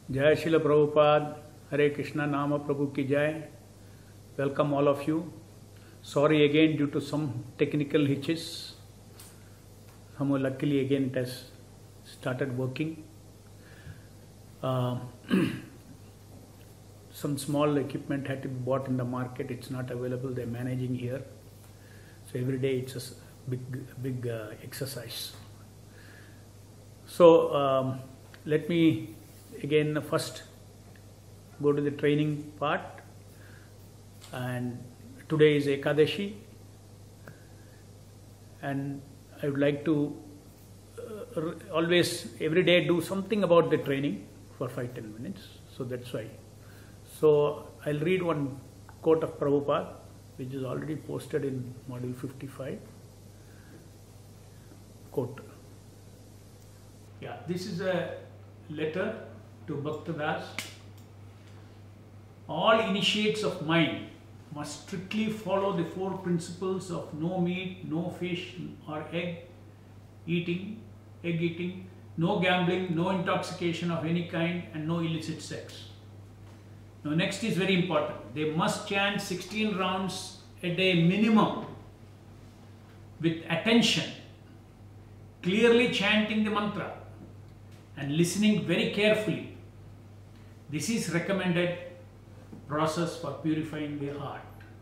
Jai Srila Prabhupada, Hare Krishna, Nama Prabhu ki Jai. Welcome all of you. Sorry again due to some technical hitches. Somehow luckily again it has started working. Some small equipment had to be bought in the market. It's not available. They're managing here. So every day it's a big exercise. So let me again first go to the training part. And today is Ekadashi. And I would like to always every day do something about the training for 5-10 minutes. So that's why. So I'll read one quote of Prabhupada, which is already posted in module 55. Quote. Yeah, this is a letter to Bhaktadas. All initiates of mind must strictly follow the 4 principles of no meat, no fish or egg eating, no gambling, no intoxication of any kind, and no illicit sex. Now next is very important. They must chant 16 rounds a day minimum with attention, clearly chanting the mantra and listening very carefully. This is recommended process for purifying the heart.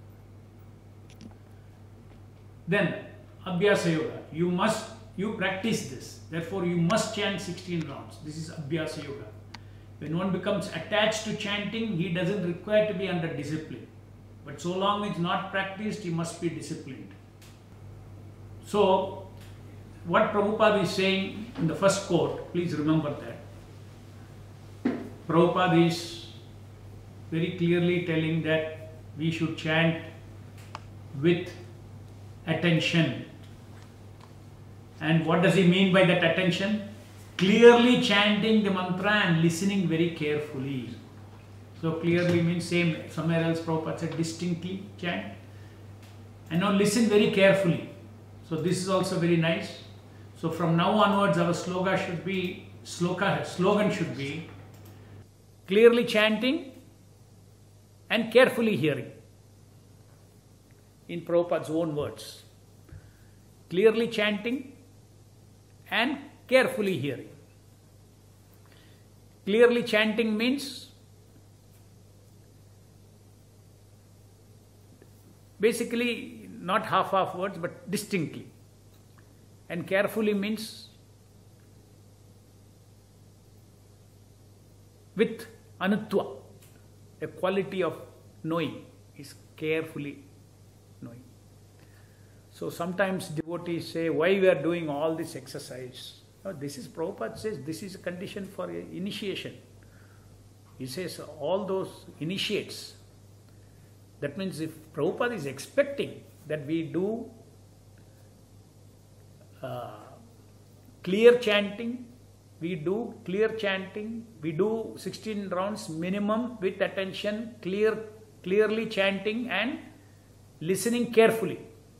Then Abhyasa Yoga. You practice this. Therefore you must chant 16 rounds. This is Abhyasa Yoga. When one becomes attached to chanting, he doesn't require to be under discipline. But so long it's not practiced, he must be disciplined. So what Prabhupada is saying in the first quote, please remember that. Prabhupada is very clearly telling that we should chant with attention. And what does he mean by that attention? Clearly chanting the mantra and listening very carefully. So clearly means same, somewhere else Prabhupada said distinctly chant. And now listen very carefully. So this is also very nice. So from now onwards our slogan should be clearly chanting and carefully hearing. In Prabhupada's own words. Clearly chanting and carefully hearing. Clearly chanting means basically not half words but distinctly. And carefully means with anutva, a quality of knowing is carefully knowing. So sometimes devotees say, why we are doing all this exercise? No, this is, Prabhupada says, this is a condition for initiation. He says all those initiates. That means if Prabhupada is expecting that we do clear chanting, we do 16 rounds minimum with attention, clearly chanting and listening carefully.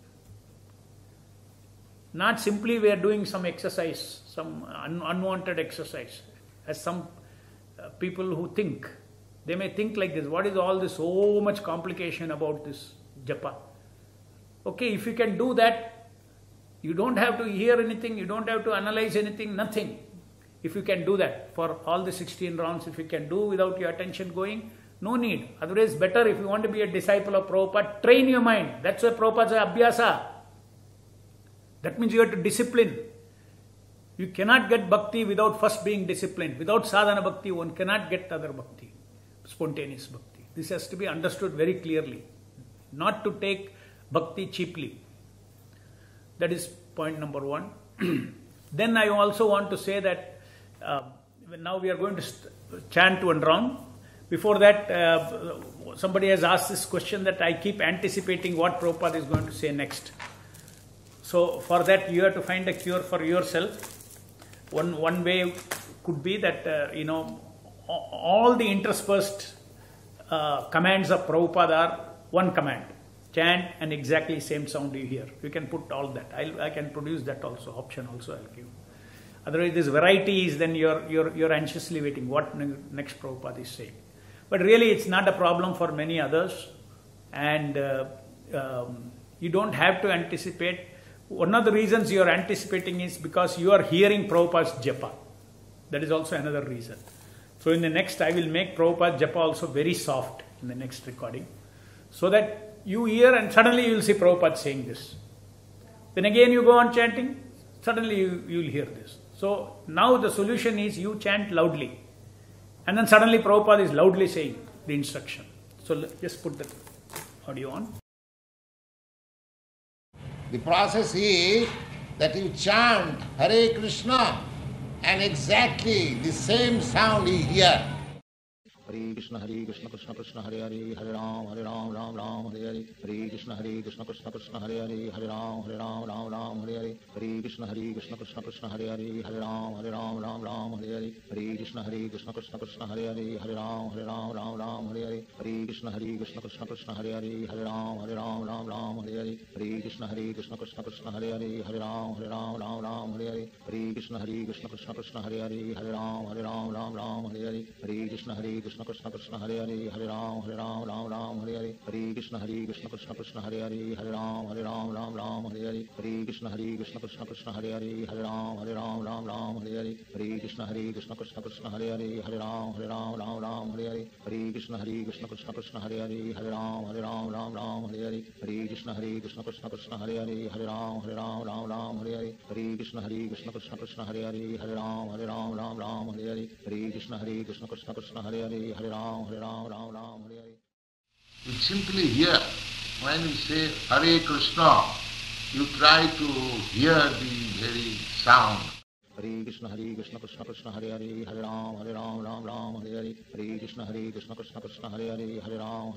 Not simply we are doing some exercise, some unwanted exercise. As some people who think, they may think like this, what is all this so much complication about this japa? Okay, if you can do that, you don't have to hear anything, you don't have to analyze anything, nothing. If you can do that for all the 16 rounds, if you can do without your attention going, no need. Otherwise, better if you want to be a disciple of Prabhupada, train your mind. That's why Prabhupada says Abhyasa. That means you have to discipline. You cannot get bhakti without first being disciplined. Without sadhana bhakti, one cannot get other bhakti, spontaneous bhakti. This has to be understood very clearly. Not to take bhakti cheaply. That is point number 1. Then I also want to say that now we are going to chant 1 round. Before that, somebody has asked this question that I keep anticipating what Prabhupada is going to say next. So for that you have to find a cure for yourself. One way could be that all the interspersed commands of Prabhupada are one command. Chant and exactly same sound you hear. You can put all that. I can produce that also. Option also I'll give. Otherwise, this variety is then you're anxiously waiting what next Prabhupada is saying. But really, it's not a problem for many others, and you don't have to anticipate. One of the reasons you are anticipating is because you are hearing Prabhupada's japa. That is also another reason. So in the next, I will make Prabhupada's japa also very soft in the next recording, so that you hear and suddenly you will see Prabhupada saying this. Then again you go on chanting, suddenly you will hear this. So now the solution is you chant loudly, and then suddenly Prabhupada is loudly saying the instruction. So just put the audio on. The process is that you chant Hare Krishna and exactly the same sound you hear. Hare Krishna Krishna Krishna Hare Hare Hare Ram Ram Ram Hare Hare Hare Krishna Krishna Krishna Hare Hare Hare Ram Ram Hare Hare Hare Krishna Krishna Krishna Hare Hare Hare Ram Ram Hare Hare Hare Krishna Krishna Krishna Hare Hare Hare Ram Ram Hare Hare Hare Krishna Krishna Krishna Hare Hare Hare Ram Ram Hare Hare Hare Krishna Krishna Krishna Hare Hare Hare Ram Ram Hare Hare Hare Krishna Krishna Krishna Hare Hare Hare Ram Ram Hare Hare Hare Krishna Krishna Krishna Hare Hare Hare Ram Hare Hare Hare Krishna Krishna Krishna Hare Hare Hare Ram Hare Hare Hare Krishna Krishna Krishna Hare Hare Hare Ram Hare Hare Hare Krishna Krishna Krishna Hare Hare Hare Ram Hare Hare Hare Krishna Krishna Krishna Hare Hare Hare Ram Hare Hare Hare Krishna Krishna Krishna Hare Hare Hare Ram Hare Hare Hare Krishna Krishna Krishna Hare Hare Hare Ram Hare Hare Hare Krishna Krishna Krishna Hare Hare Hare Ram Hare Hare. You simply hear when we say Hare Krishna, you try to hear the very sound. Hare Krishna Krishna Krishna Hare Hare Hare Ram Ram Hare Hare Hare Krishna Krishna Krishna Hare Hare Hare Ram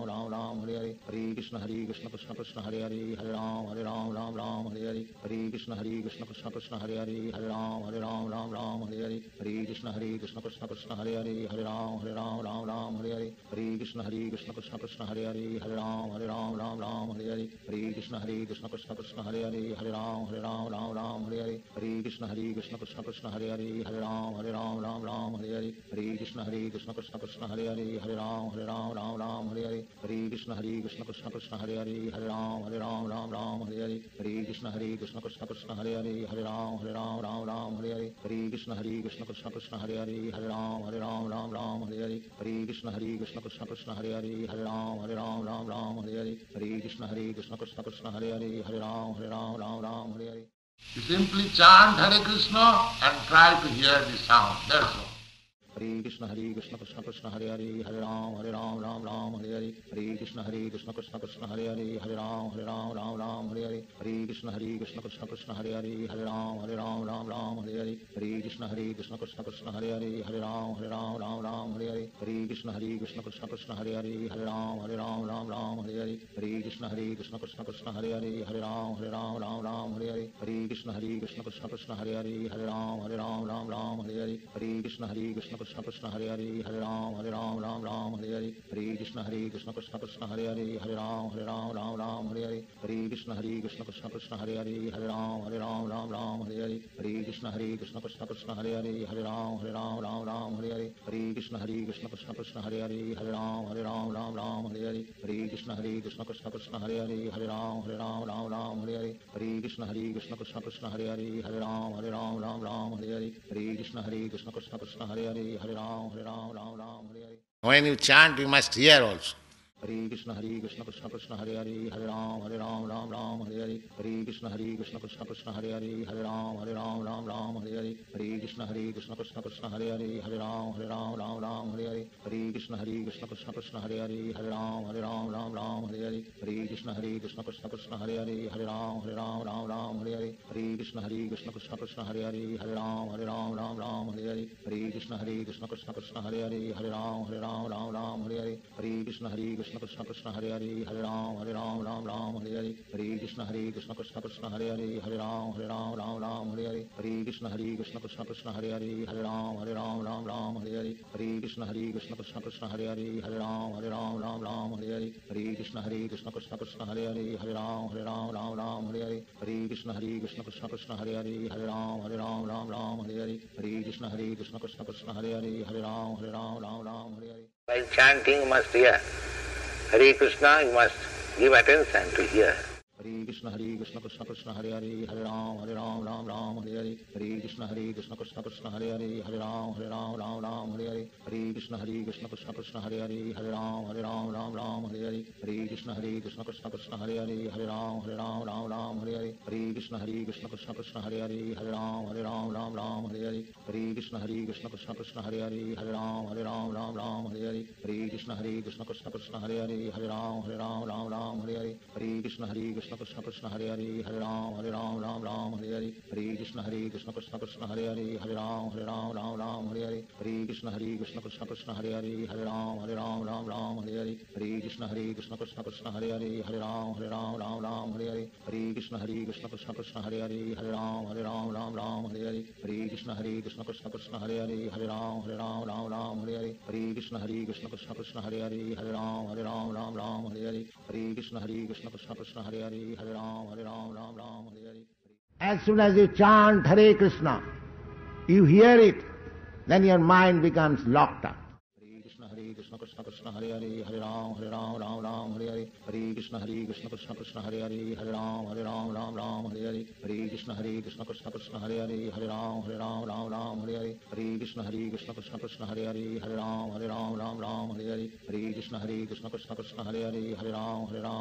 Hare Hare Hare Krishna Krishna Krishna Hare Hare Hare Ram Hare Hare Hare Krishna Krishna Krishna Hare Hare Hare Ram Hare Hare Hare Krishna Krishna Krishna Hare Hare Hare Ram Hare Hare Hare Krishna Krishna Krishna Hare Hare Hare Ram Hare Hare Hare Krishna Krishna Krishna Hare Hare Hare Ram Hare Hare Hare Krishna Krishna Krishna Hare Hare Hare Ram Hare Hare Hare Krishna Krishna Krishna Hare Hare Hare Ram Hare Hare Hare Krishna Krishna Krishna Hare Hare Hare Ram Hare Hare Hare Krishna Krishna Krishna Hare Hare Hare Ram Hare Hare Hare Krishna Krishna Krishna Hare Hare Hare Ram Hare Hare Hare Krishna Krishna Krishna Hare Hare Hare Ram Hare Hare Hare Krishna Krishna Krishna Hare Hare Hare Ram Hare Hare. You simply chant Hare Krishna and try to hear the sound. That's all. Hare Krishna Krishna Krishna Hare Hare Hare Ram Ram Hare Hare Hare Krishna Krishna Krishna Hare Hare Hare Ram Hare Hare Hare Krishna Krishna Krishna Hare Hare Hare Ram Hare Hare Hare Krishna Krishna Krishna Hare Hare Hare Ram Hare Hare Hare Krishna Krishna Krishna Hare Hare Hare Ram Hare Hare Hare Krishna Krishna Krishna Hare Hare Hare Ram Hare Hare Hare Krishna Krishna Krishna Hare Hare Hare Ram Hare Hare Hare Krishna Krishna Krishna Hare Hare Hare Ram Hare Hare Hare Krishna Krishna Krishna Hare Hare Hare Ram Hare Hare Hare Krishna Krishna Krishna Hare Hare Hare Ram Hare Hare Hare Krishna Krishna Krishna Hare Hare Hare Ram Hare Hare Hare Krishna Krishna Krishna Hare Hare Hare Ram Hare Hare Hare Krishna Krishna Krishna Hare Hare Hare Ram Hare Hare Hare Krishna Krishna Krishna Hare Hare Hare Ram Hare Hare Hare Krishna Krishna Krishna Hare Hare Hare Ram Hare. When you chant, you must hear also. Hare Krishna Krishna Krishna Hare Hare Hare Ram Hare Hare Hare Krishna Krishna Krishna Hare Hare Hare Ram Hare Hare Hare Krishna Krishna Krishna Hare Hare Hare Ram Hare Hare Hare Krishna Krishna Krishna Hare Hare Hare Ram Hare Hare Hare Krishna Krishna Krishna Hare Hare Hare Ram Hare Hare Hare Krishna Krishna Krishna Hare Hare Hare Ram Hare Hare Hare Krishna Krishna Krishna Hare Hare Hare Ram Hare Hare Hare Krishna Krishna Krishna Hare Hare Hare Ram Hare Hare Hare Krishna Krishna Krishna Hare Hare Hare Ram Krishna Krishna Krishna Hare Hare Hare Ram Hare Hare Hare Krishna Krishna Krishna Hare Hare Hare Ram Ram Ram Hare Hare Hare Krishna Krishna Krishna Hare Hare Hare Ram Ram Hare Hare Hare Krishna Krishna Krishna Hare Hare Hare Ram Ram Hare Hare Hare Krishna Krishna Krishna Hare Hare Hare Ram Ram Hare Hare Hare Krishna Krishna Krishna Hare Hare Hare Ram Ram Hare Hare. While chanting you must hear Hare Krishna, you must give attention to hear. Hare Krishna Krishna Krishna Hare Hare Hare Ram Ram Hare Hare Hare Krishna Krishna Krishna Hare Hare Hare Ram Ram Hare Hare Hare Krishna Krishna Krishna Hare Hare Hare Ram Ram Hare Hare Hare Krishna Krishna Krishna Hare Hare Hare Ram Ram Hare Hare Hare Krishna Krishna Krishna Hare Hare Hare Ram Ram Hare Hare Hare Krishna Krishna Krishna Hare Hare Hare Ram Ram Hare Hare Hare Krishna Krishna Krishna Hare Hare Hare Ram Ram Hare Hare Hare Krishna Krishna Krishna Hare Hare Hare Ram Hare Hare Hare Krishna Krishna Krishna Hare Hare Hare Ram Hare Hare Hare Krishna Krishna Krishna Hare Hare Hare Ram Hare Hare Hare Krishna Krishna Krishna Hare Hare Hare Ram Hare Hare Hare Krishna Krishna Krishna Hare Hare Hare Ram Hare Hare Hare Krishna Krishna Krishna Hare Hare Hare Ram Hare Hare Hare Krishna Krishna Krishna Hare Hare Hare Ram Hare Hare Hare Krishna Krishna Krishna Hare Hare Hare Ram Hare Hare. As soon as you chant Hare Krishna, you hear it, then your mind becomes locked up. Hare Krishna Krishna Krishna Hare Hare Hare Ram Hare Hare Hare Krishna Krishna Krishna Hare Hare Hare Ram Hare Hare Hare Krishna Krishna Krishna Hare Hare Hare Ram Hare Hare Hare Krishna Krishna Krishna Hare Hare Hare Ram Hare Hare Hare Krishna Krishna Krishna Hare Hare Hare Ram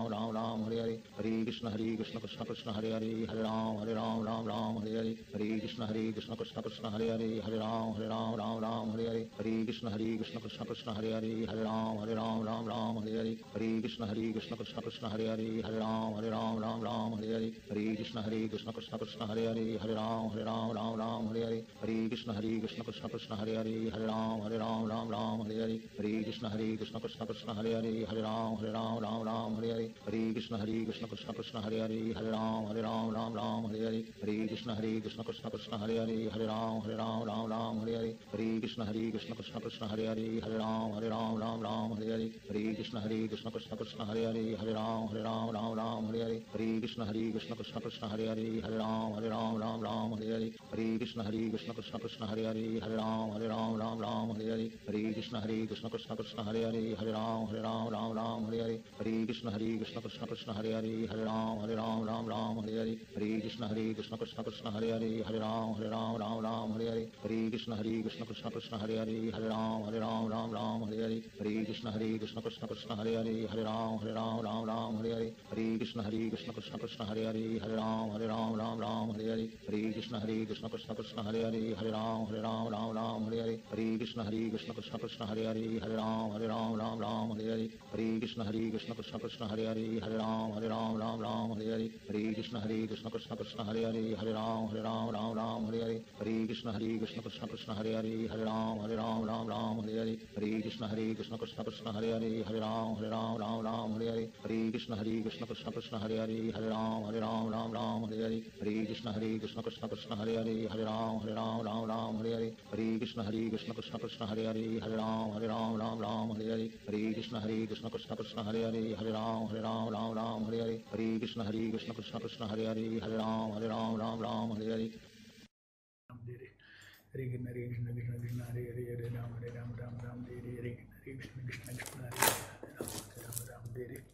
Hare Hare Hare Krishna Krishna Krishna Hare Hare Hare Ram Hare Hare Hare Krishna Krishna Krishna Hare Hare Hare Ram Hare Hare Hare Krishna Krishna Krishna Hare Hare Hare Ram Hare Hare Hare Krishna Krishna Krishna Hare Hare Hare Ram Hare Hare Hare Krishna Krishna Krishna Hare Hare Hare Ram Hare Hare Hare Krishna Krishna Krishna Hare Hare Hare Ram Hare Hare Hare Krishna Krishna Krishna Hare Hare Hare Ram Hare Hare Hare Krishna Krishna Krishna Hare Hare Hare Ram Hare Hare Hare Krishna Krishna Krishna Hare Hare Hare Ram Hare Hare Hare Krishna Krishna Krishna Hare Hare Hare Ram Hare Hare Hare Krishna Krishna Krishna Hare Hare Hare Ram Hare Hare Hare Krishna Krishna Krishna Hare Hare Hare Ram Hare Hare Hare Krishna Krishna Krishna Hare Hare Hare Ram Hare Hare Hare Krishna Krishna Krishna Hare Hare Hare Ram Hare Hare Hare Krishna Krishna Krishna Hare Hare Hare Ram Hare Hare Hare Krishna Krishna Krishna Hare Hare Hare Ram Hare Hare Hare Krishna Krishna Krishna Hare Hare Hare Ram Hare Hare Hare Krishna Krishna Krishna Hare Hare Hare Ram Hare Hare Hare Krishna Krishna Krishna Hare Hare Hare Ram Hare Hare Hare Krishna Krishna Krishna Hare Hare Hare Ram Hare Hare Hare Krishna Krishna Krishna Hare Hare Hare Ram Hare Hare Hare Krishna Krishna Krishna Hare Hare Hare Ram Hare Hare Hare Krishna Krishna Krishna Hare Hare Hare Ram Hare Hare Hare Krishna Krishna Krishna Hare Hare Hare Ram Hare Hare Hare Krishna Krishna Krishna Hare Hare Hare Ram Hare Hare Hare Krishna Krishna Krishna Hare Hare Hare Ram Hare Hare Hare Krishna Krishna Krishna Hare Hare Hare Ram Hare Hare Hare Krishna Krishna Krishna Hare Hare Hare Ram Hare Hare Hare Krishna Krishna Krishna Hare Hare Hare Ram Hare Hare Hare Krishna Krishna Krishna Hare Hare Hare Ram Hare Hare. Hare Krishna Krishna Krishna Hare Hare Hare Ram Ram Hare Hare Hare Krishna Krishna Krishna Hare Hare Ram Hare Hare.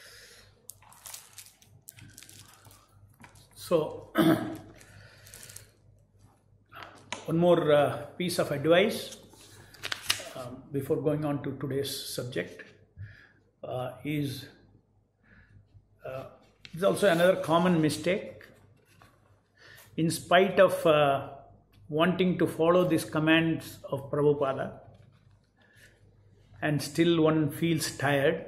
So, one more piece of advice before going on to today's subject is also another common mistake. In spite of wanting to follow these commands of Prabhupada, and still one feels tired,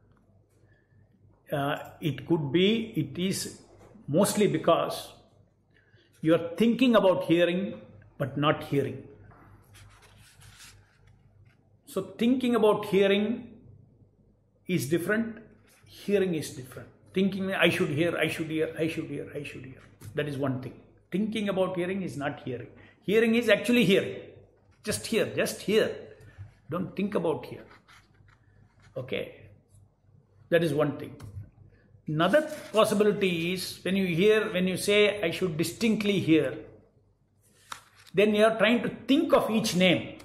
it is mostly because you are thinking about hearing but not hearing. So thinking about hearing is different, hearing is different. Thinking I should hear, I should hear, I should hear, I should hear. That is one thing. thinking about hearing is not hearing. Hearing is actually hearing. Just hear, just hear. Don't think about hear. Okay. That is one thing. Another possibility is when you say, I should distinctly hear, then you are trying to think of each name.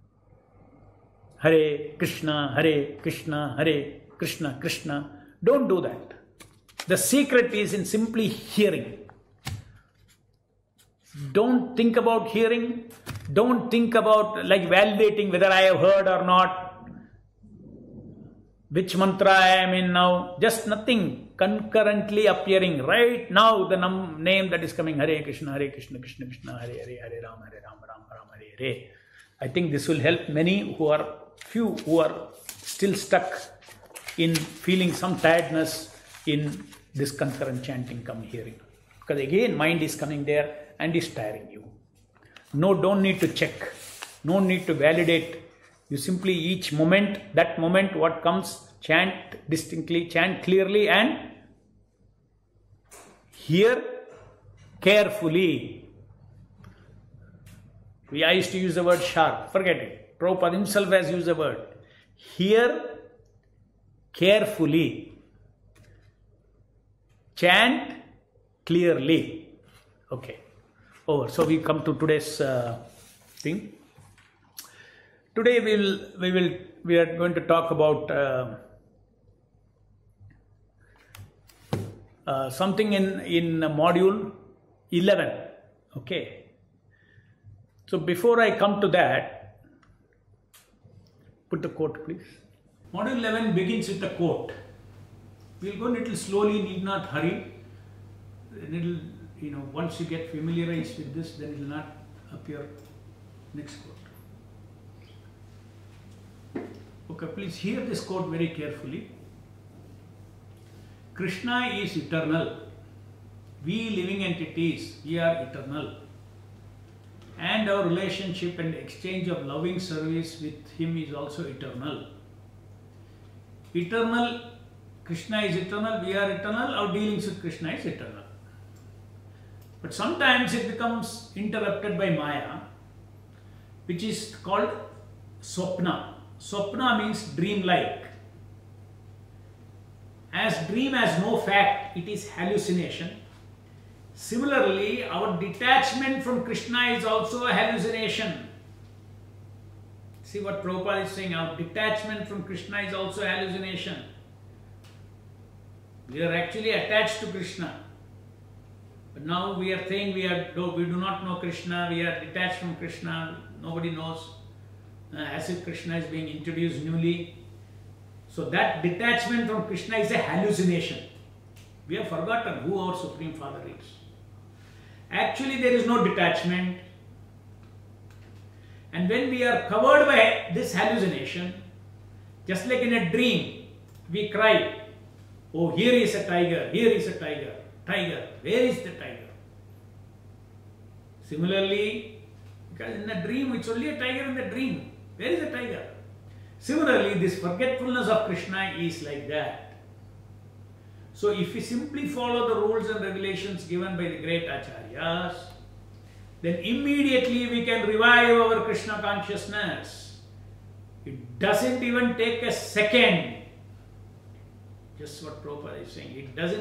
Hare Krishna, Hare Krishna, Hare Krishna, Krishna. Don't do that. The secret is in simply hearing. Don't think about hearing. Don't think about like validating whether I have heard or not. Which mantra I am in now. Just nothing concurrently appearing. Right now the name that is coming, Hare Krishna, Krishna Krishna, Hare Hare, Hare Rama, Rama Rama, Hare Hare. I think this will help many who are still stuck in feeling some tiredness in this concurrent chanting come hearing. Because again mind is coming there and is tiring you. No, don't need to check. No need to validate. You simply each moment, that moment what comes, chant distinctly, chant clearly and hear carefully. I used to use the word sharp. Forget it. Prabhupada himself has used the word. Hear carefully. Chant clearly. Okay. Over. So we come to today's thing. Today we are going to talk about something in module 11. Okay. So before I come to that, put the quote please. Module 11 begins with a quote. We'll go a little slowly, need not hurry. It'll, once you get familiarized with this, then it will not appear. Next quote. Okay, please hear this quote very carefully. Krishna is eternal. We living entities, we are eternal. And our relationship and exchange of loving service with Him is also eternal. Eternal, Krishna is eternal, we are eternal, our dealings with Krishna is eternal. But sometimes it becomes interrupted by Maya, which is called Swapna. Swapna means dream-like. As dream has no fact, it is hallucination. Similarly, our detachment from Krishna is also a hallucination. See what Prabhupada is saying, our detachment from Krishna is also a hallucination. We are actually attached to Krishna. But now we are saying we do not know Krishna, we are detached from Krishna, nobody knows, as if Krishna is being introduced newly. So that detachment from Krishna is a hallucination. We have forgotten who our Supreme Father is. Actually, there is no detachment. And when we are covered by this hallucination, just like in a dream, we cry, oh, here is a tiger, here is a tiger. Tiger, where is the tiger? Similarly, because in the dream, it's only a tiger in the dream. Where is the tiger? Similarly, this forgetfulness of Krishna is like that. So if we simply follow the rules and regulations given by the great Acharyas, then immediately we can revive our Krishna consciousness. It doesn't even take a second. Just what Prabhupada is saying. It doesn't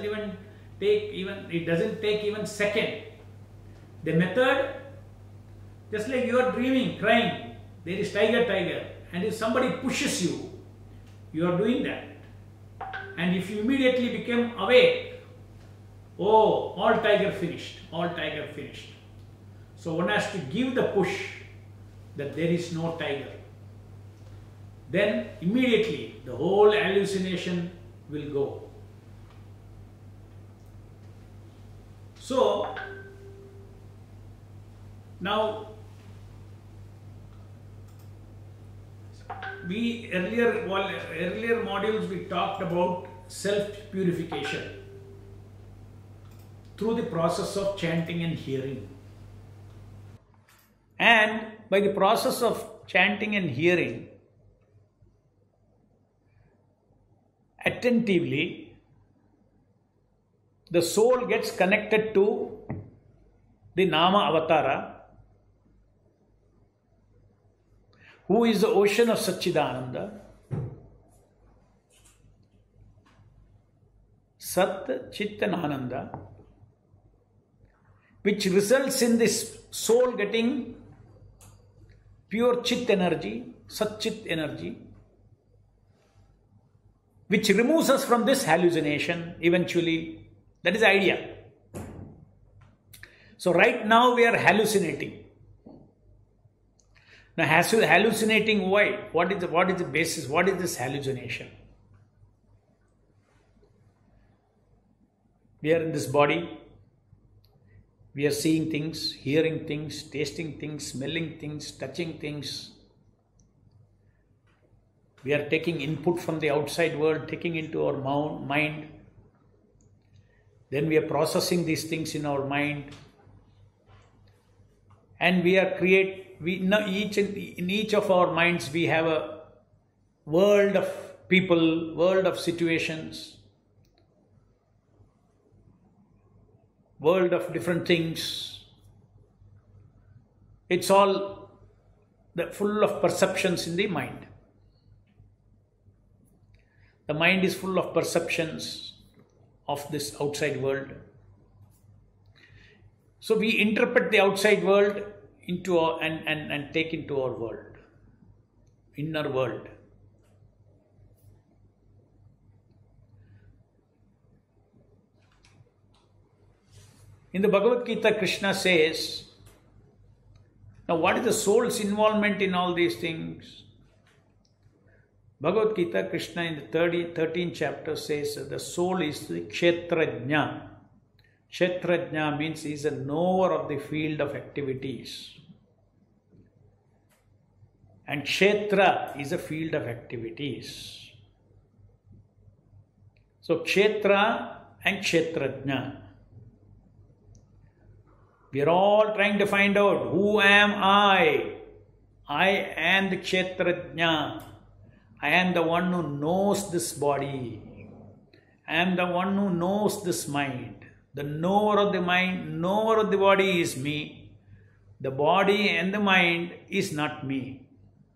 take even second. The method, just like you are dreaming, crying, there is tiger, tiger. And if somebody pushes you, you are doing that. And if you immediately become awake, oh, all tiger finished, all tiger finished. So one has to give the push that there is no tiger. Then immediately the whole hallucination will go. So now earlier modules we talked about self-purification through the process of chanting and hearing. And by the process of chanting and hearing, attentively, the soul gets connected to the Nama Avatara, who is the ocean of Satchidananda, Sat Chit and Ananda, which results in this soul getting pure Chit energy, Sat Chit energy, which removes us from this hallucination eventually. That is the idea. So right now we are hallucinating. Now hallucinating why? What is the basis? What is this hallucination? We are in this body. We are seeing things, hearing things, tasting things, smelling things, touching things. We are taking input from the outside world, taking into our mind. Then we are processing these things in our mind. And in each of our minds we have a world of people, world of situations, world of different things. It's all full of perceptions in the mind. The mind is full of perceptions of this outside world. So we interpret the outside world into and take into our world, inner world. In the Bhagavad Gita, Krishna says, now what is the soul's involvement in all these things? Bhagavad Gita, Krishna in the 13th chapter says that the soul is the Kshetrajna. Kshetrajna means he is a knower of the field of activities. And Kshetra is a field of activities. So Kshetra and Kshetrajna. We are all trying to find out, who am I? I am the Kshetrajna. I am the one who knows this body. I am the one who knows this mind. The knower of the mind, knower of the body is me. The body and the mind is not me.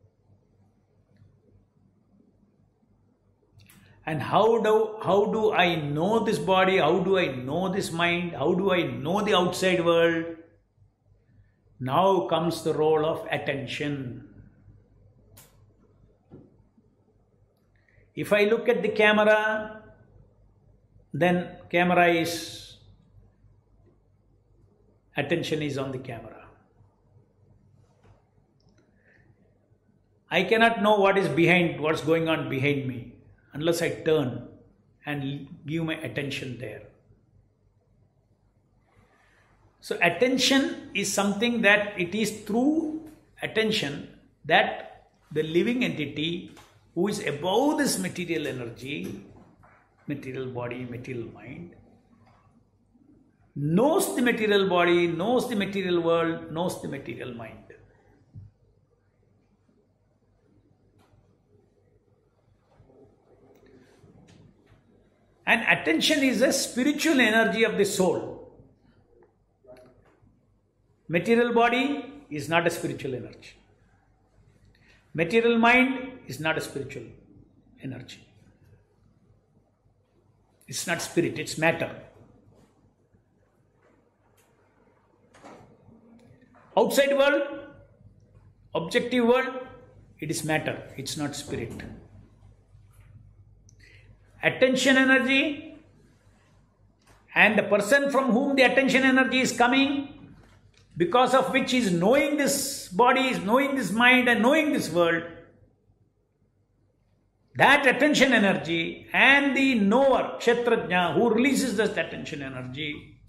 And how do I know this body? How do I know this mind? How do I know the outside world? Now comes the role of attention. If I look at the camera, then attention is on the camera. I cannot know what's going on behind me unless I turn and give my attention there. So attention is something that it is through attention that the living entity who is above this material energy, material body, material mind, knows the material body, knows the material world, knows the material mind. And attention is a spiritual energy of the soul. Material body is not a spiritual energy. Material mind is not a spiritual energy. It's not spirit, it's matter. Outside world, objective world, it is matter, it's not spirit. Attention energy and the person from whom the attention energy is coming, because of which is knowing this body, is knowing this mind and knowing this world, that attention energy and the knower, Kshetrajna, who releases that attention energy,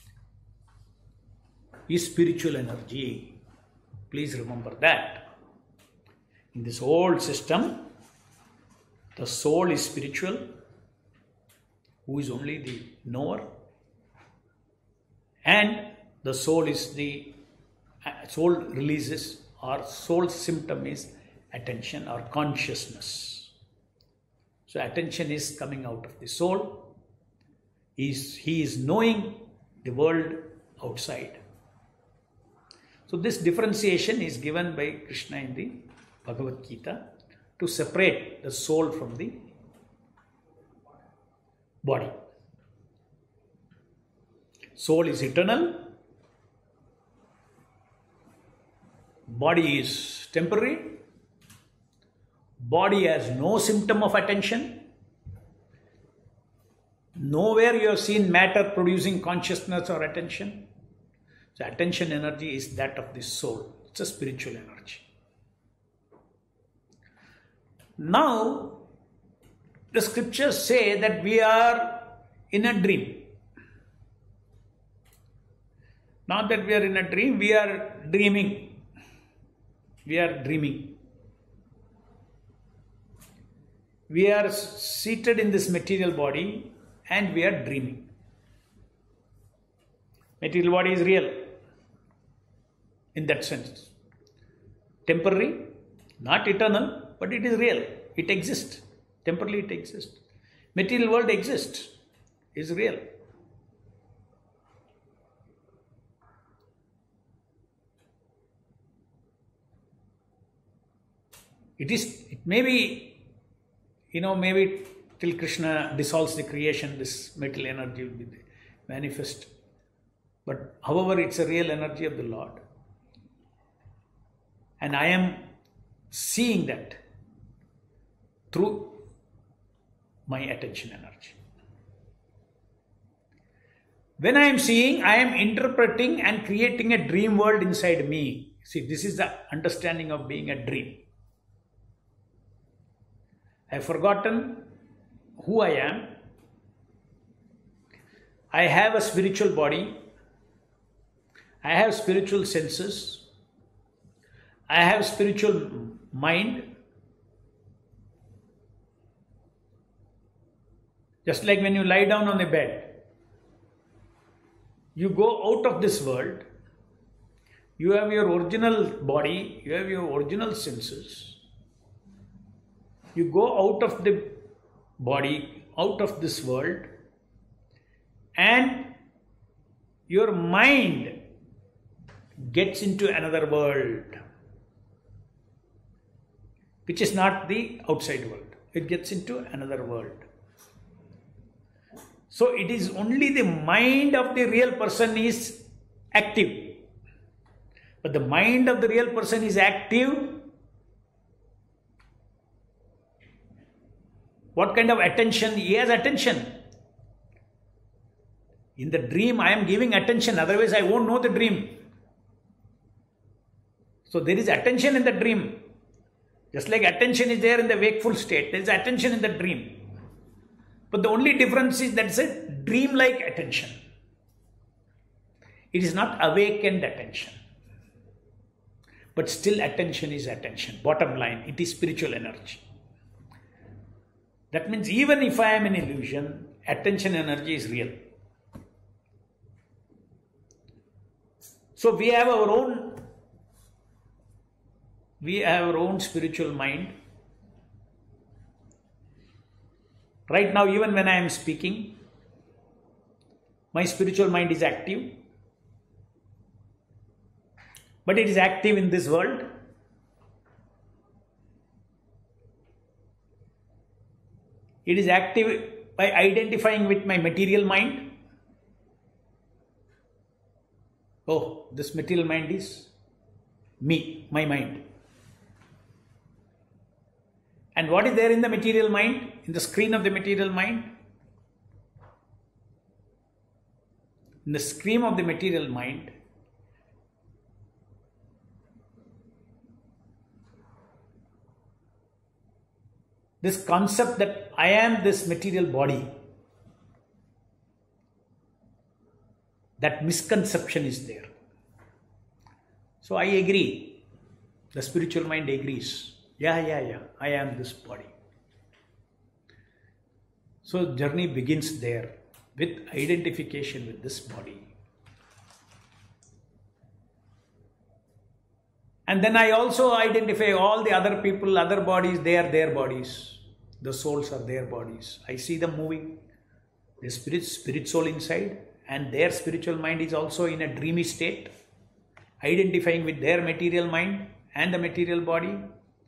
is spiritual energy. Please remember that. In this old system, the soul is spiritual, who is only the knower, and the soul is the soul releases, or soul symptom is attention or consciousness. So attention is coming out of the soul. He is knowing the world outside. So this differentiation is given by Krishna in the Bhagavad Gita to separate the soul from the body. Soul is eternal, body is temporary, body has no symptom of attention. Nowhere you have seen matter producing consciousness or attention. So attention energy is that of the soul. It's a spiritual energy. Now, the scriptures say that we are in a dream. Not that we are in a dream, we are dreaming. We are dreaming. We are seated in this material body and we are dreaming. Material body is real in that sense. Temporary, not eternal, but it is real. It exists. Temporarily it exists. Material world exists, is real. It may be, maybe till Krishna dissolves the creation, this material energy will be manifest. But however, it's a real energy of the Lord. And I am seeing that through my attention energy. When I am seeing, I am interpreting and creating a dream world inside me. See, this is the understanding of being a dream. I have forgotten who I am. I have a spiritual body. I have spiritual senses. I have spiritual mind. Just like when you lie down on the bed, you go out of this world. You have your original body. You have your original senses. You go out of the body, out of this world, and your mind gets into another world, which is not the outside world. It gets into another world. So it is only the mind of the real person is active. But the mind of the real person is active. What kind of attention? He has attention. In the dream, I am giving attention. Otherwise, I won't know the dream. So there is attention in the dream. Just like attention is there in the wakeful state, there is attention in the dream. But the only difference is that it's a dream-like attention. It is not awakened attention. But still attention is attention. Bottom line, it is spiritual energy. That means even if I am an illusion, attention energy is real. So we have our own spiritual mind. Right now, even when I am speaking, my spiritual mind is active. But it is active in this world. It is active by identifying with my material mind. Oh, this material mind is me, my mind. And what is there in the material mind, in the screen of the material mind? In the screen of the material mind, this concept that I am this material body, that misconception is there. So I agree. The spiritual mind agrees. Yeah, I am this body. So journey begins there with identification with this body. And then I also identify all the other people, other bodies, they are their bodies. The souls are their bodies. I see them moving. The spirit soul inside, and their spiritual mind is also in a dreamy state. identifying with their material mind and the material body.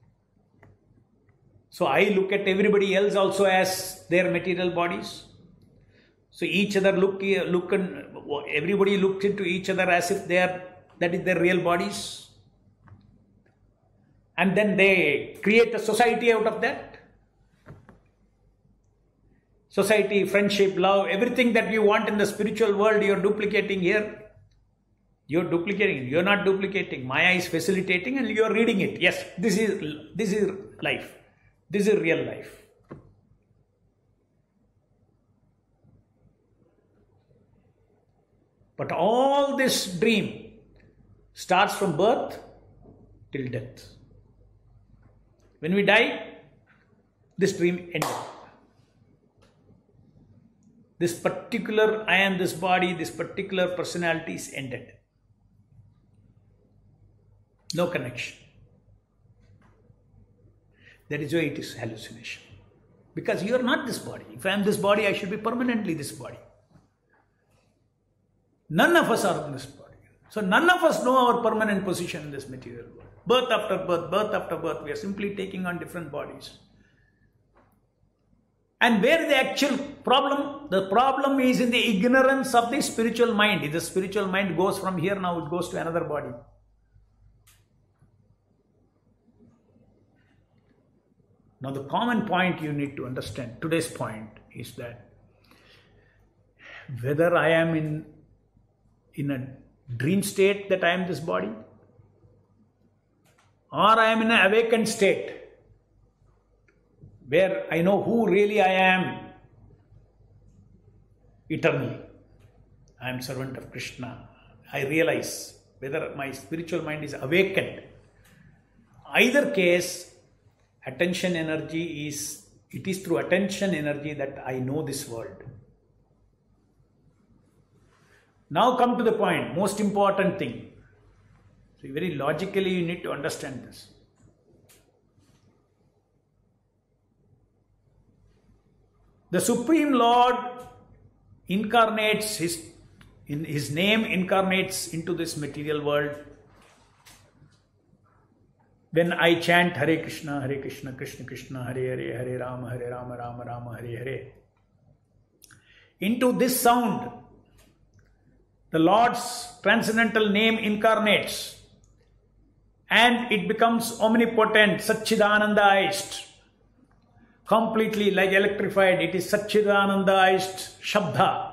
So I look at everybody else also as their material bodies. So each other everybody looks into each other as if that is their real bodies. And then they create a society out of that. Society, friendship, love, everything that you want in the spiritual world, you're duplicating here. You're duplicating. You're not duplicating. Maya is facilitating and you're reading it. Yes, this is life. This is real life. But all this dream starts from birth till death. When we die, this dream ended. This particular I am this body, this particular personality is ended. No connection. That is why it is hallucination. Because you are not this body. If I am this body, I should be permanently this body. None of us are in this body. So none of us know our permanent position in this material world. Birth after birth, we are simply taking on different bodies. And where is the actual problem? The problem is in the ignorance of the spiritual mind. If the spiritual mind goes from here, now it goes to another body. Now the common point you need to understand, today's point, is that whether I am in a dream state that I am this body, or I am in an awakened state where I know who really I am eternally. I am servant of Krishna. I realize whether my spiritual mind is awakened. Either case, attention energy it is through attention energy that I know this world. Now come to the point, most important thing. So very logically you need to understand this. The Supreme Lord incarnates his name incarnates into this material world. When I chant Hare Krishna, Krishna Krishna, Hare Hare, Hare Rama, Rama Rama, Hare Hare. Into this sound, the Lord's transcendental name incarnates and it becomes omnipotent, Satchidanandayist. Completely like electrified, it is Satchidanandayist Shabda.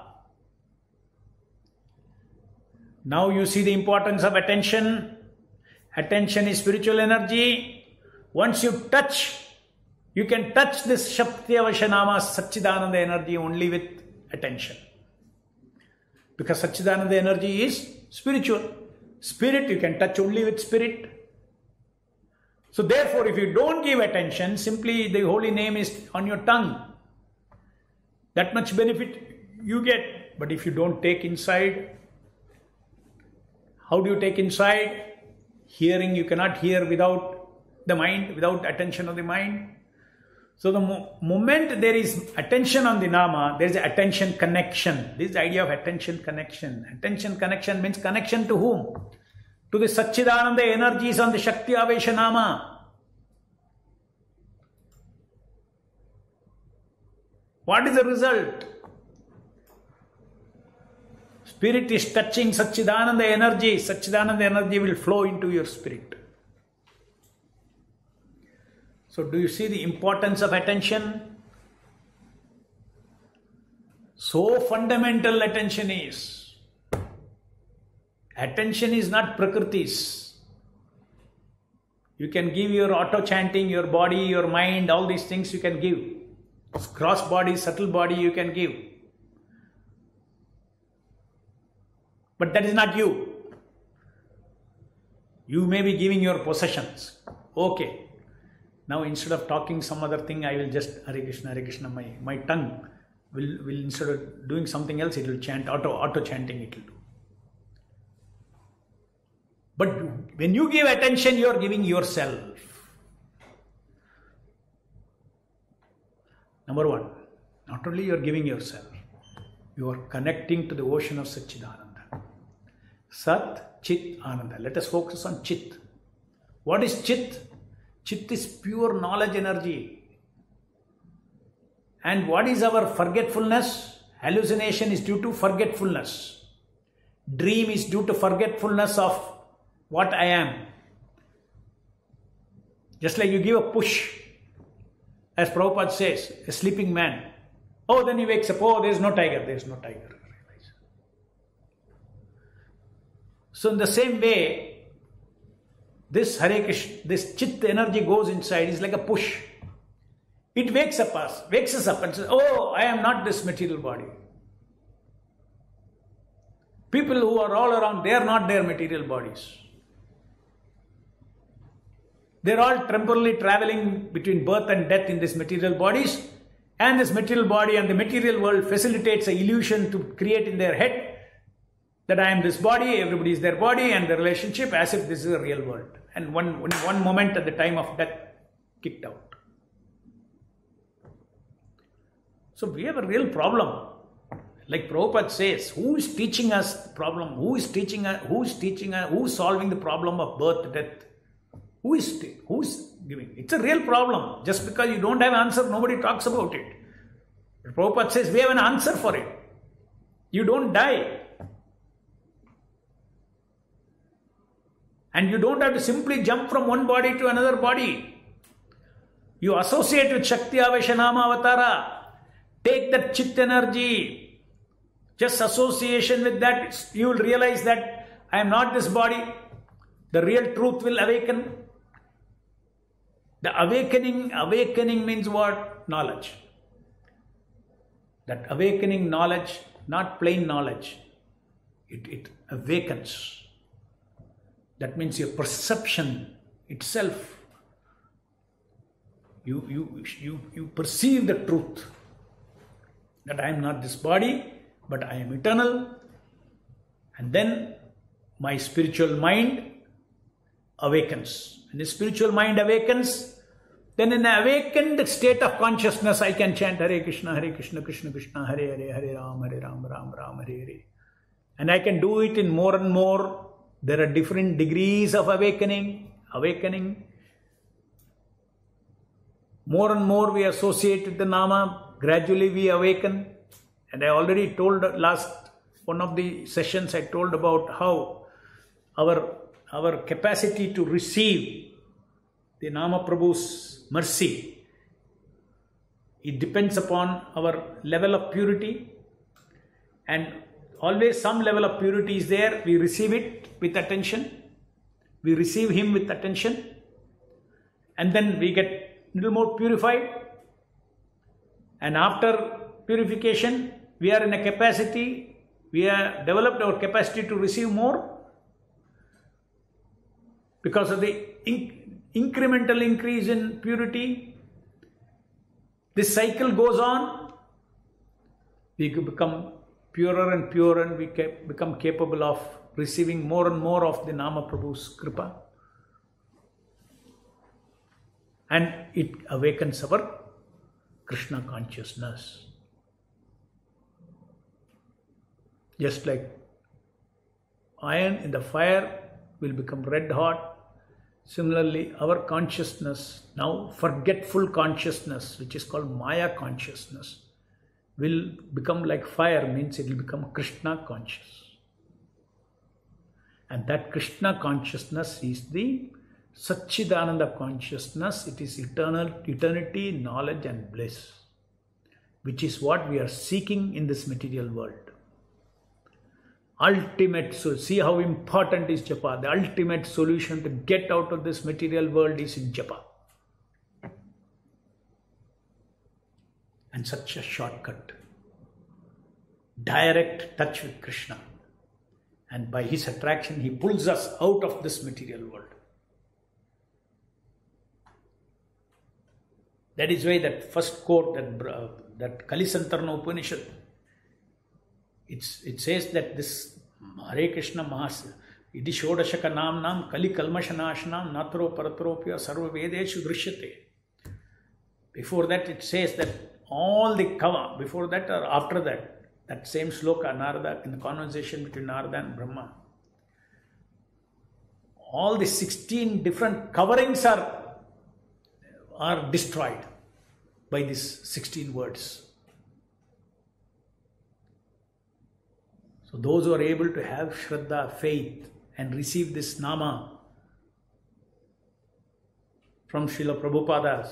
Now you see the importance of attention. Attention is spiritual energy. Once you can touch this Shakti Avashanama Satchidananda energy only with attention. Because Satchidananda energy is spiritual. Spirit you can touch only with spirit. So therefore, if you don't give attention, simply the holy name is on your tongue. That much benefit you get. But if you don't take inside, how do you take inside? Hearing, you cannot hear without the mind, without attention of the mind. So the moment there is attention on the Nama, there is an attention connection. This idea of attention connection. Attention connection means connection to whom? To the Satchidananda energies on the Shakti Avesha Nama. What is the result? Spirit is touching Satchidananda energy. Satchidananda energy will flow into your spirit. So do you see the importance of attention? So fundamental attention is. Attention is not Prakriti's. You can give your auto-chanting, your body, your mind, all these things you can give. Gross body, subtle body you can give. But that is not you. You may be giving your possessions. Okay. Now instead of talking some other thing, I will just Hare Krishna, my tongue will instead of doing something else, it will chant, auto-chanting it will do. But when you give attention, you are giving yourself. Number one, not only you are giving yourself, you are connecting to the ocean of Satchidananda. Sat, Chit, Ananda. Let us focus on Chit. What is Chit? Chit is pure knowledge energy. And what is our forgetfulness? Hallucination is due to forgetfulness. Dream is due to forgetfulness of what I am. Just like you give a push, as Prabhupada says, a sleeping man. Oh, then he wakes up. Oh, there is no tiger. There is no tiger. So in the same way, this Hare Krishna, this Chit energy goes inside. It's like a push. It wakes us up and says, oh, I am not this material body. People who are all around, they are not their material bodies. They are all temporarily traveling between birth and death in these material bodies, and this material body and the material world facilitates an illusion to create in their head that I am this body, everybody is their body, and the relationship as if this is a real world. And one moment at the time of death, kicked out. So we have a real problem. Like Prabhupada says, who is teaching us the problem? Who is teaching us? Who is solving the problem of birth, death? Who is giving? It's a real problem. Just because you don't have an answer, nobody talks about it. But Prabhupada says, we have an answer for it. You don't die. And you don't have to simply jump from one body to another body. You associate with Shakti Aveshanama Avatara. Take that Chit energy. Just association with that, you will realize that I am not this body. The real truth will awaken. The awakening means what? Knowledge. That awakening knowledge, not plain knowledge. It awakens. That means your perception itself. You perceive the truth. That I am not this body, but I am eternal. And then my spiritual mind awakens. And the spiritual mind awakens, then in an awakened state of consciousness, I can chant Hare Krishna, Krishna Krishna, Hare Hare, Hare Ram, Ram Ram, Hare Hare. And I can do it in more and more. There are different degrees of awakening. More and more we associate with the Nama. Gradually we awaken. And I already told one of the sessions, I told about how our capacity to receive the Nama Prabhu's mercy, it depends upon our level of purity, and always some level of purity is there. We receive it with attention. We receive him with attention, and then we get a little more purified. And after purification, we are in a capacity, we have developed our capacity to receive more because of the incremental increase in purity. This cycle goes on. We become purer and purer, and we become capable of receiving more and more of the Nama Prabhu's Kripa. And it awakens our Krishna consciousness. Just like iron in the fire will become red hot, similarly our consciousness, now forgetful consciousness, which is called Maya consciousness, will become like fire, means it will become Krishna conscious. And that Krishna consciousness is the Satchidananda consciousness. It is eternity, knowledge and bliss, which is what we are seeking in this material world. Ultimate, so see how important is japa. The ultimate solution to get out of this material world is in japa. And such a shortcut. Direct touch with Krishna. And by his attraction, he pulls us out of this material world. That is why that first quote, that Kalisantarana Upanishad, it says that this Hare Krishna Mahas Idi Shodashaka Nam Kali Kalmashanashanam Natro Paratropya Sarva Vedeshu Drishyate. Before that it says that all the kava, before that or after that, that same sloka Narada, in the conversation between Narada and Brahma, all the 16 different coverings are destroyed by these 16 words. So those who are able to have Shraddha, faith, and receive this Nama from Srila Prabhupada,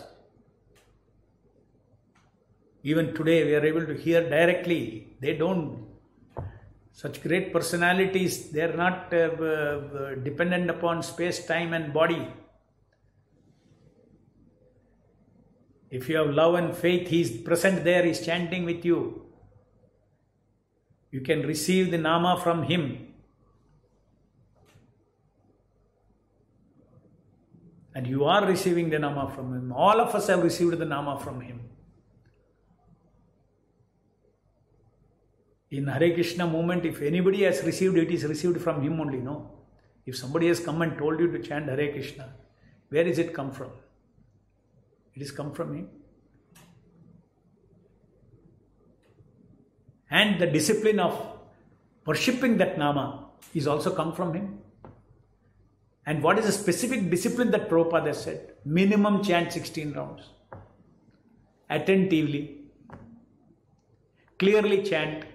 even today we are able to hear directly. They don't, such great personalities, they are not dependent upon space, time and body. If you have love and faith, He is present there, He is chanting with you. You can receive the Nama from Him. And you are receiving the Nama from Him. All of us have received the Nama from Him. In Hare Krishna movement, if anybody has received it, is received from Him only, no? If somebody has come and told you to chant Hare Krishna, where is it come from? It is come from Him. And the discipline of worshipping that Nama is also come from Him. And what is the specific discipline that Prabhupada has said? Minimum chant 16 rounds. Attentively. Clearly chant.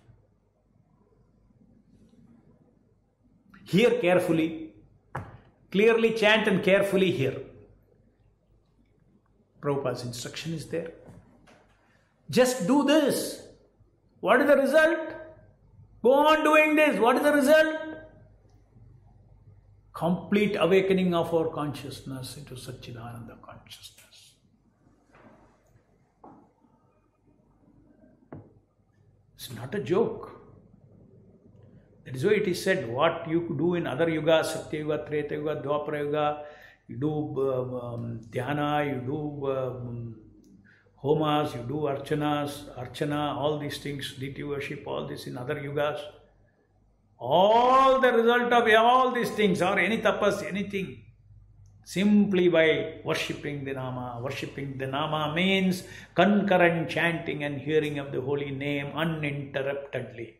Hear carefully. Clearly chant and carefully hear. Prabhupada's instruction is there. Just do this. What is the result? Go on doing this. What is the result? Complete awakening of our consciousness into Satchidananda consciousness. It's not a joke. That is why it is said, what you do in other yugas, Satya Yuga, Treta Yuga, Dwapara Yuga, you do dhyana, you do homas, you do archana, all these things, deity worship, all this in other yugas. All the result of all these things, or any tapas, anything, simply by worshipping the Nama. Worshipping the Nama means concurrent chanting and hearing of the holy name uninterruptedly.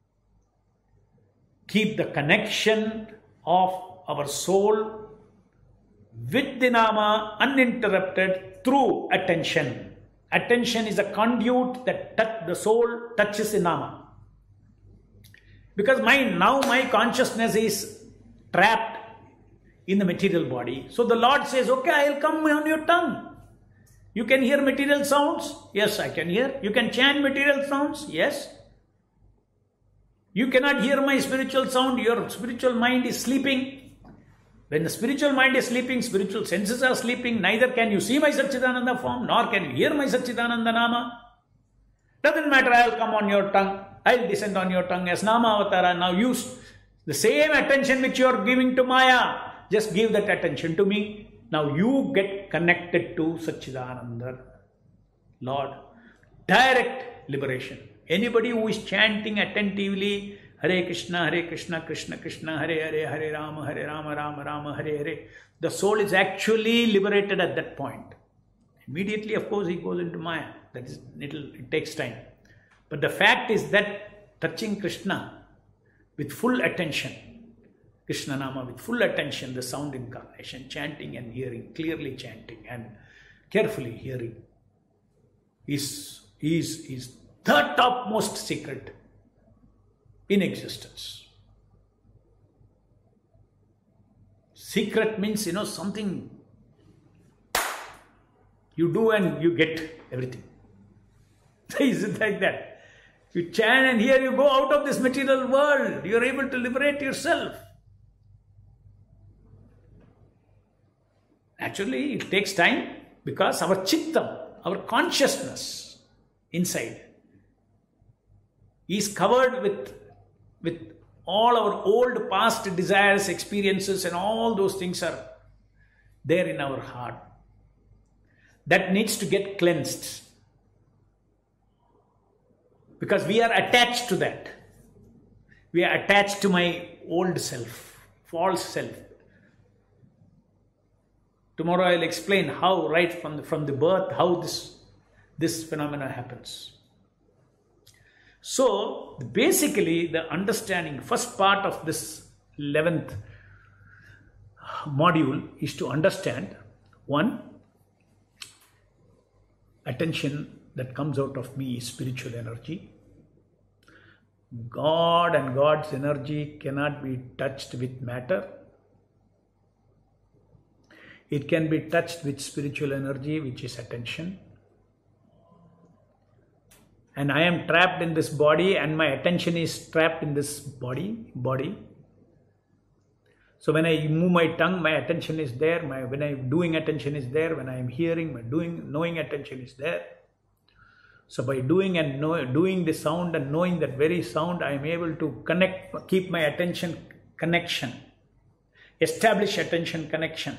Keep the connection of our soul with the Nama uninterrupted through attention. Attention is a conduit that the soul touches the Nama. Because now my consciousness is trapped in the material body. So the Lord says, okay, I will come on your tongue. You can hear material sounds? Yes, I can hear. You can chant material sounds? Yes. You cannot hear my spiritual sound. Your spiritual mind is sleeping. When the spiritual mind is sleeping, spiritual senses are sleeping. Neither can you see my Satchidananda form, nor can you hear my Satchidananda Nama. Doesn't matter, I will come on your tongue. I will descend on your tongue as Nama Avatara. Now use the same attention which you are giving to Maya. Just give that attention to me. Now you get connected to Satchidananda, Lord. Direct liberation. Anybody who is chanting attentively, Hare Krishna, Krishna Krishna, Hare Hare, Hare Rama, Rama Rama, Hare Hare, the soul is actually liberated at that point. Immediately, of course, he goes into Maya. That is, it takes time. But the fact is that touching Krishna with full attention, Krishna Nama with full attention, the sound incarnation, chanting and hearing, clearly chanting and carefully hearing, is the topmost secret in existence. Secret means, something you do and you get everything. Is it like that? You chant and here you go out of this material world. You are able to liberate yourself. Actually, it takes time because our chittam, our consciousness inside is covered with all our old past desires, experiences, and all those things are there in our heart. That needs to get cleansed. Because we are attached to that. We are attached to my old self, false self. Tomorrow I will explain how, right from the birth, how this phenomena happens. So, basically the understanding, first part of this 11th module is to understand one, attention that comes out of me is spiritual energy. God and God's energy cannot be touched with matter. It can be touched with spiritual energy, which is attention. And I am trapped in this body, and my attention is trapped in this body. So when I move my tongue, my attention is there. When I am doing, attention is there. When I am hearing, my knowing attention is there. So by doing and doing the sound and knowing that very sound, I am able to keep my attention connection, establish attention connection.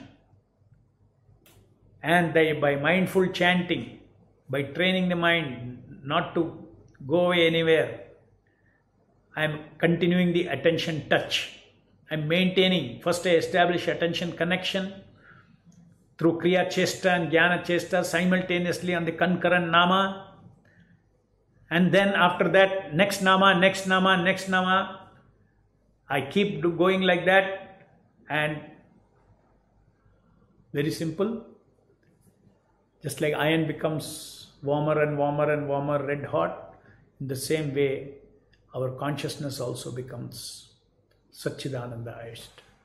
And by mindful chanting, by training the mind not to go away anywhere, I am continuing the attention touch. I am maintaining. First I establish attention connection through Kriya Chesta and Jnana Chesta simultaneously on the concurrent Nama. And then after that, next Nama, next Nama, next Nama. I keep going like that, and very simple. Just like iron becomes warmer and warmer and warmer, red hot, in the same way, our consciousness also becomes Satchidanandayist.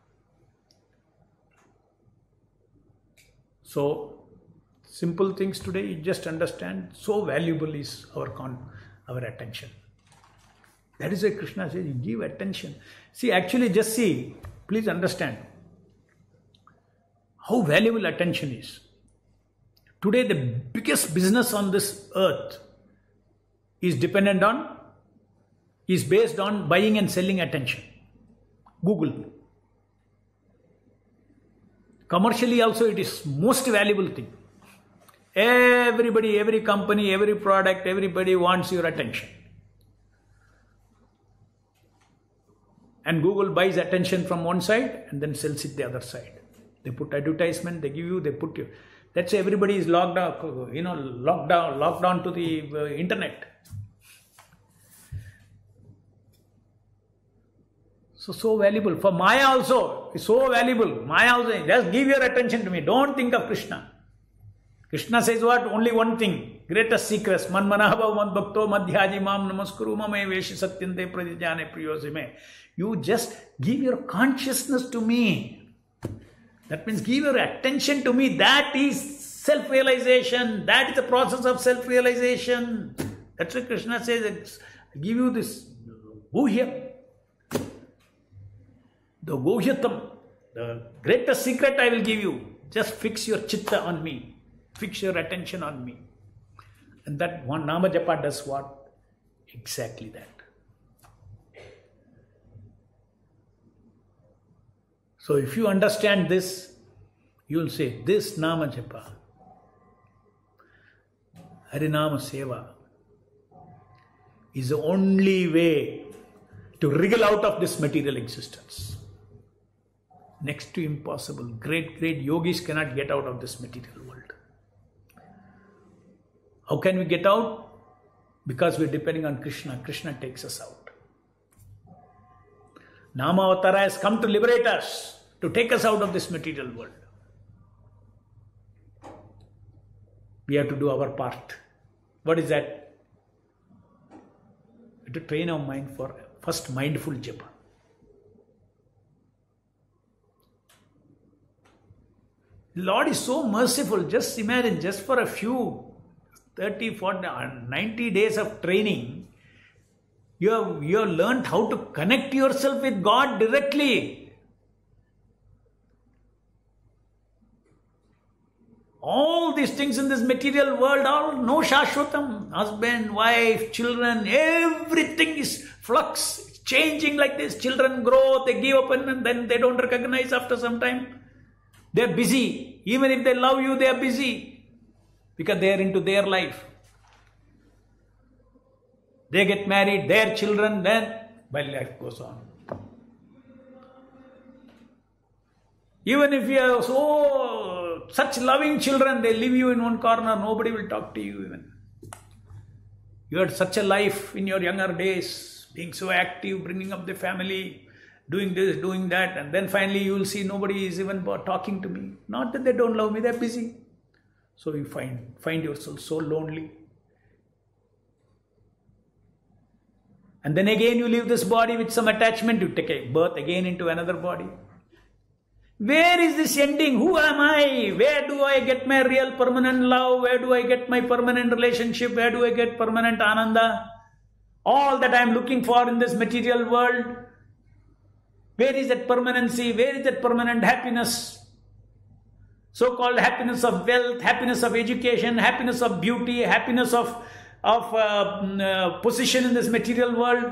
So, simple things today, you just understand, so valuable is our attention. That is why Krishna says, you give attention. See, actually, just see, please understand how valuable attention is. Today, the biggest business on this earth is based on buying and selling attention. Google. Commercially also, it is most valuable thing. Everybody, every company, every product, everybody wants your attention. And Google buys attention from one side and then sells it the other side. They put advertisement, they give you, they put you. That's why everybody is locked down to the internet. So valuable. For Maya also, it's so valuable. Maya also, just give your attention to me. Don't think of Krishna. Krishna says what? Only one thing. Greatest secrets. Man manahava man bhakto madhyaji mam namaskuru mame veshi satyante pradijane priyosime. You just give your consciousness to me. That means give your attention to me. That is self-realization. That is the process of self-realization. That's why Krishna says, give you this guhya. The guhyatam, the greatest secret I will give you. Just fix your chitta on me. Fix your attention on me. And that one Nama Japa does what? Exactly that. So if you understand this, you will say, this Nama Japa, Harinama Seva, is the only way to wriggle out of this material existence. Next to impossible. Great yogis cannot get out of this material world. How can we get out? Because we are depending on Krishna. Krishna takes us out. Nama Avatara has come to liberate us, to take us out of this material world. We have to do our part. What is that? We have to train our mind for first mindful japa. Lord is so merciful. Just imagine, just for a few 30, 40, 90 days of training, you have learned how to connect yourself with God directly. All these things in this material world are no shashvatam. Husband, wife, children, everything is flux. It's changing like this. Children grow, they give up and then they don't recognize after some time. They're busy. Even if they love you, they are busy. Because they are into their life. They get married, their children, then my life goes on. Even if you have such loving children, they leave you in one corner, nobody will talk to you even. You had such a life in your younger days, being so active, bringing up the family, doing this, doing that, and then finally you will see nobody is even talking to me. Not that they don't love me, they're busy. So you find yourself so lonely. And then again you leave this body with some attachment, you take a birth again into another body. Where is this ending? Who am I? Where do I get my real permanent love? Where do I get my permanent relationship? Where do I get permanent ananda? All that I am looking for in this material world. Where is that permanency? Where is that permanent happiness? So-called happiness of wealth, happiness of education, happiness of beauty, happiness of position in this material world.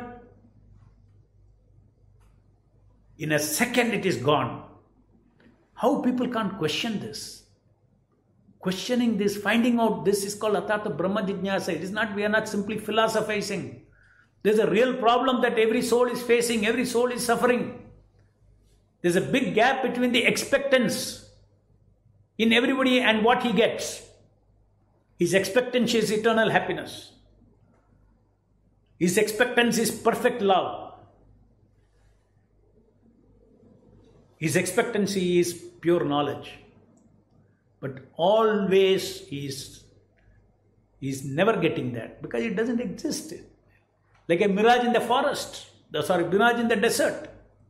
In a second it is gone. How people can't question this? Questioning this, finding out this is called Athartha Brahma Jijnasa. It is not, we are not simply philosophizing. There's a real problem that every soul is facing, every soul is suffering. There's a big gap between the expectance in everybody and what he gets. His expectancy is eternal happiness. His expectancy is perfect love. His expectancy is pure knowledge. But always he's never getting that because it doesn't exist. Like a mirage in the forest, mirage in the desert.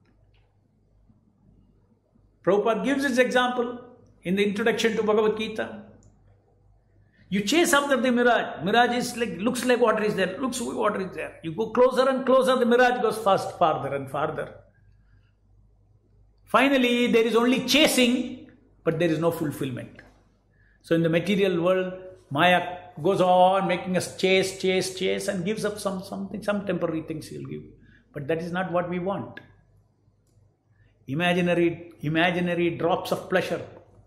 Prabhupada gives his example in the introduction to Bhagavad Gita. You chase after the mirage. Mirage is like, looks like water is there, looks like water is there. You go closer and closer, the mirage goes farther and farther. Finally, there is only chasing, but there is no fulfillment. So in the material world, Maya goes on making us chase and gives up some temporary things he'll give. But that is not what we want. Imaginary drops of pleasure.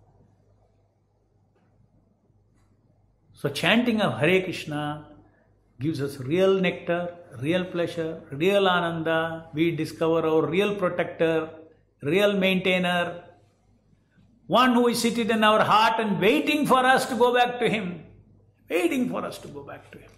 So chanting of Hare Krishna gives us real nectar, real pleasure, real ananda. We discover our real protector, real maintainer, one who is seated in our heart and waiting for us to go back to him. Waiting for us to go back to him.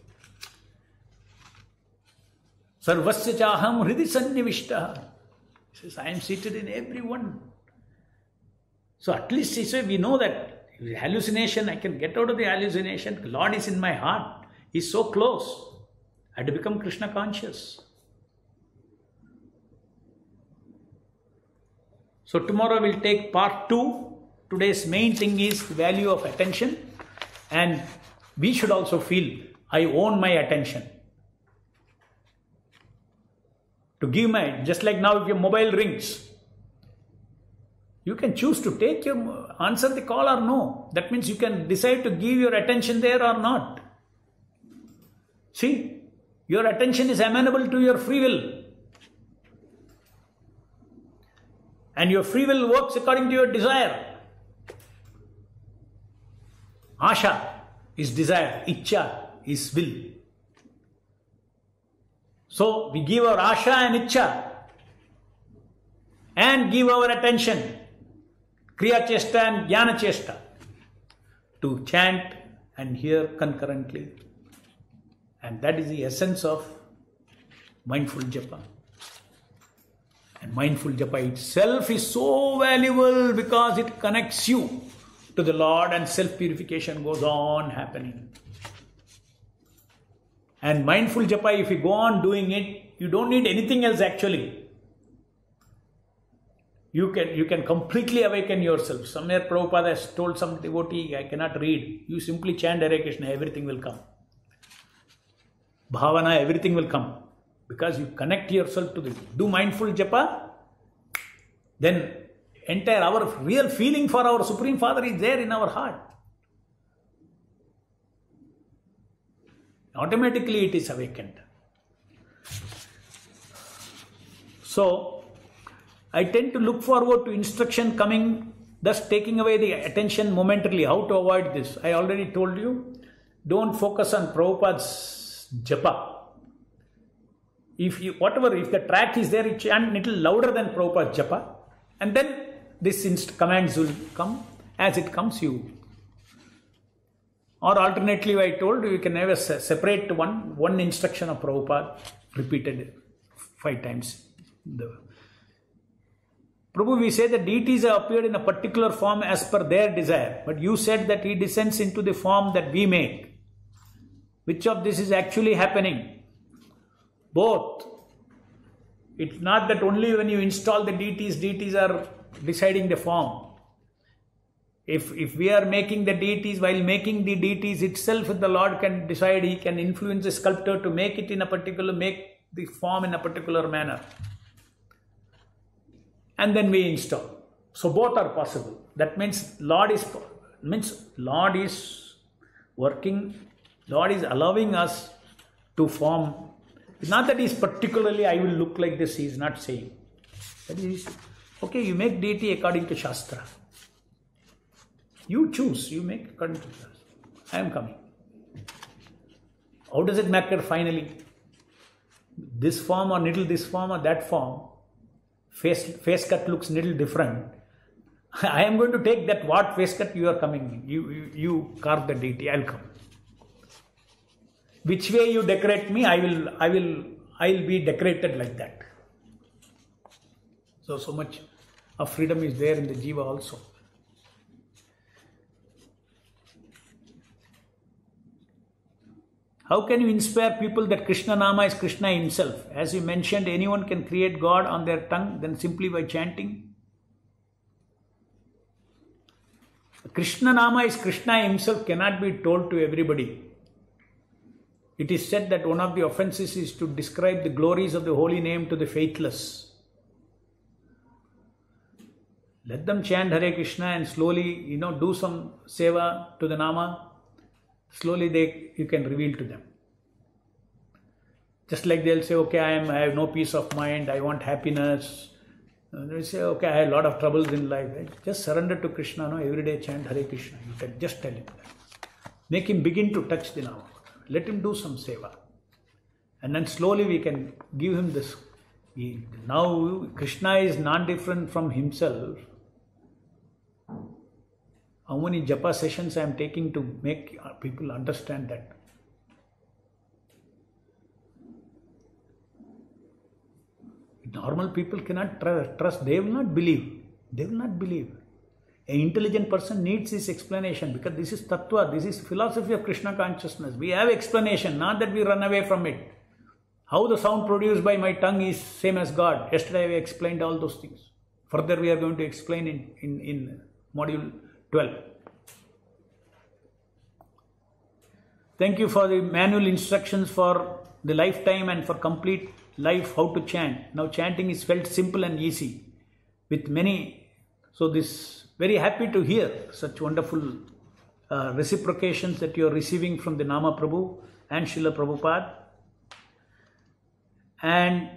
Sarvasya chaham hridi sannivishtaha. He says, I am seated in everyone. So at least he said, we know that hallucination, I can get out of the hallucination. The Lord is in my heart. He is so close. I had to become Krishna conscious. So tomorrow we'll take part 2. Today's main thing is the value of attention. And we should also feel, I own my attention. To give just like now if your mobile rings, you can choose to answer the call or no. That means you can decide to give your attention there or not. See, your attention is amenable to your free will. And your free will works according to your desire. Asha is desire, Ichcha is will. So we give our Asha and Ichcha and give our attention, Kriya Chesta and Jnana Chesta, to chant and hear concurrently. And that is the essence of mindful japa. And mindful japa itself is so valuable because it connects you to the Lord and self-purification goes on happening. And mindful japa, if you go on doing it, you don't need anything else actually. You can completely awaken yourself. Somewhere Prabhupada has told some devotee, I cannot read. You simply chant Hare Krishna, everything will come. Bhavana, everything will come. Because you connect yourself to this. Do mindful japa, then our real feeling for our Supreme Father is there in our heart. Automatically it is awakened. So, I tend to look forward to instruction coming, thus taking away the attention momentarily. How to avoid this? I already told you, don't focus on Prabhupada's japa. If the track is there, you chant a little louder than Prabhupada's japa, and then this commands will come. As it comes, you. Or alternatively, I told you, you can have a separate one instruction of Prabhupada repeated 5 times. Prabhu, we say that deities have appeared in a particular form as per their desire. But you said that he descends into the form that we make. Which of this is actually happening? Both. It's not that only when you install the deities are deciding the form. If we are making the deities, while making the deities itself, the Lord can decide, he can influence the sculptor to make it in a particular, make the form in a particular manner. And then we install. So both are possible. That means Lord is working, Lord is allowing us to form. It's not that he's particularly, I will look like this, he is not saying. That is, okay, you make deity according to Shastra. You choose, you make according to Shastra. I am coming. How does it matter finally? This form or little this form or that form, face cut looks little different. I am going to take that what face cut you are coming. You carve the deity, I'll come. Which way you decorate me, I'll be decorated like that. So much of freedom is there in the Jiva also. How can you inspire people that Krishna Nama is Krishna himself? As you mentioned, anyone can create God on their tongue, then simply by chanting. Krishna Nama is Krishna himself cannot be told to everybody. It is said that one of the offenses is to describe the glories of the holy name to the faithless. Let them chant Hare Krishna and slowly, do some seva to the Nama. Slowly you can reveal to them. Just like they'll say, okay, I have no peace of mind, I want happiness. They say, okay, I have a lot of troubles in life. Just surrender to Krishna, every day chant Hare Krishna. You can just tell him that. Make him begin to touch the Nama. Let him do some seva. And then slowly we can give him this. Now Krishna is non-different from himself. How many japa sessions I am taking to make people understand that? Normal people cannot trust. They will not believe. They will not believe. An intelligent person needs this explanation because this is tattva, this is philosophy of Krishna consciousness. We have explanation, not that we run away from it. How the sound produced by my tongue is same as God. Yesterday we explained all those things. Further we are going to explain in module 12. Thank you for the manual instructions for the lifetime and for complete life how to chant. Now chanting is felt simple and easy with many. So this very happy to hear such wonderful reciprocations that you are receiving from the Nama Prabhu and Srila Prabhupada. And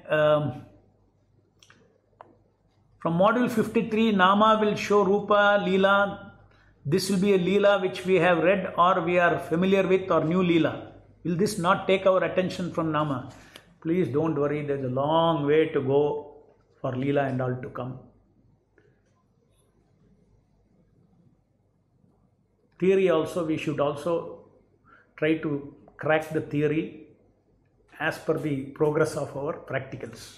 from module 53, Nama will show Rupa, Leela. This will be a Leela which we have read or we are familiar with or new Leela. Will this not take our attention from Nama? Please don't worry, there is a long way to go for Leela and all to come. Theory also, we should also try to crack the theory as per the progress of our practicals.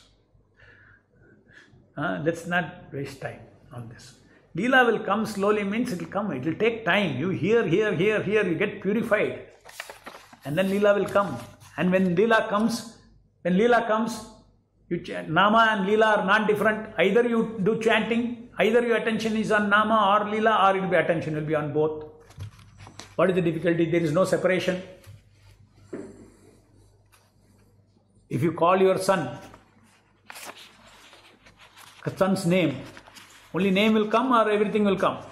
Let's not waste time on this. Leela will come slowly means it will come. It will take time. You hear, you get purified. And then Leela will come. And when Leela comes, Nama and Leela are not different. Either you do chanting, either your attention is on Nama or Leela, or attention will be on both. What is the difficulty? There is no separation. If you call your son's name, only name will come or everything will come?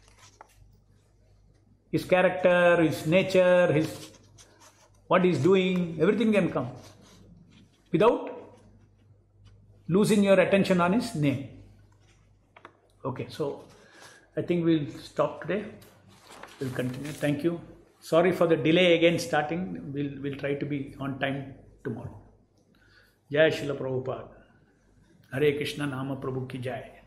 His character, his nature, what he is doing, everything can come without losing your attention on his name. Okay, so I think we'll stop today. We'll continue. Thank you. Sorry for the delay again starting. We'll try to be on time tomorrow. Jai Srila Prabhupada. Hare Krishna Nama Prabhu ki Jai.